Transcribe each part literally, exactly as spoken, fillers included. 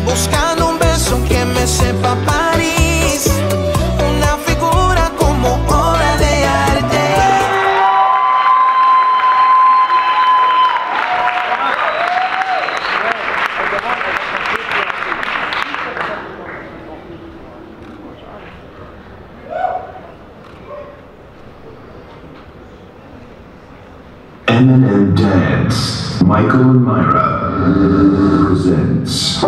buscando un beso que me sepa París, una figura como obra de arte. Eminem Dance, Michael and Myra presents.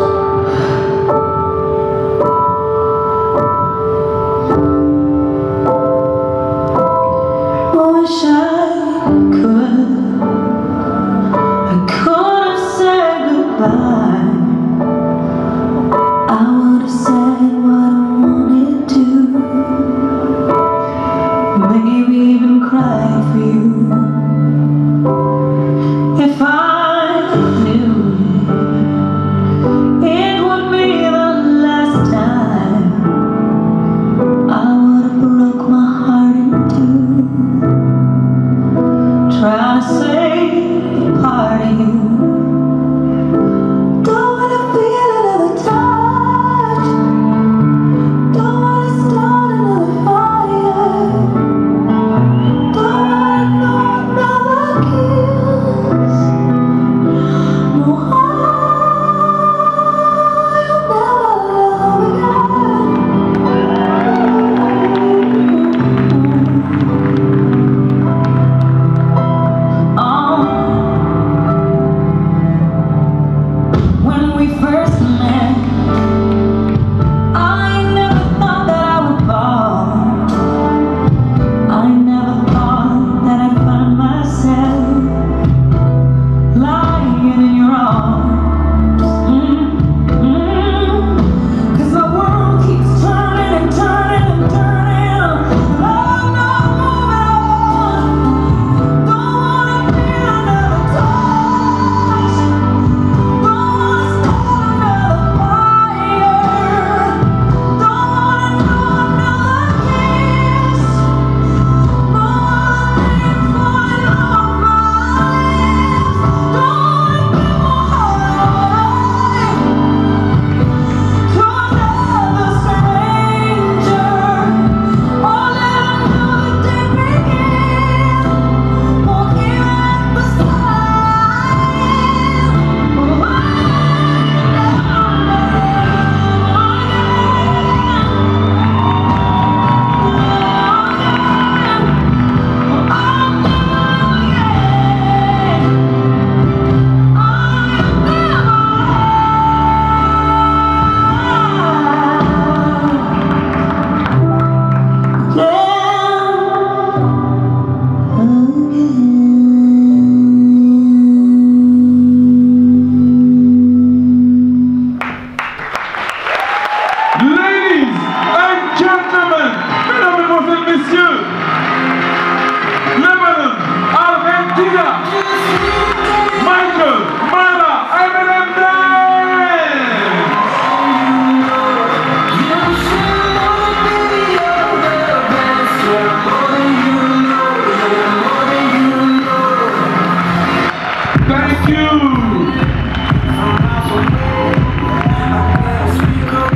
Wish I could, I could have said goodbye. I would have said what I wanted to, maybe even cry for you. If I knew it would be the last time, I would have broke my heart in two, trying to say a part of you. Don't wanna feel another touch, don't wanna start another fire, don't wanna know another kiss. No, I'll never love again. Oh. When we first met, I never thought that I would fall. I never thought that I'd find myself lying in your arms. Mm-hmm. 'Cause the world keeps turning and turning and turning. I'm not moving on. Don't wanna feel another touch. Don't wanna start another fire. Don't wanna know another kiss. No other things falling off my lips. Don't wanna give my heart to another stranger. Or let another day begin. Or give it the sign. Oh, Ladies and gentlemen, mesdames, mesdemoiselles, messieurs, Lebanon, Argentina, Michael, Myra, Eminem Dance! Thank you!